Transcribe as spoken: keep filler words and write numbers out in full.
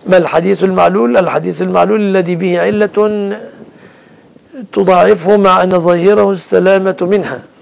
ما الحديث المعلول؟ الحديث المعلول الذي به علة تضاعفه مع أن ظاهره السلامة منها.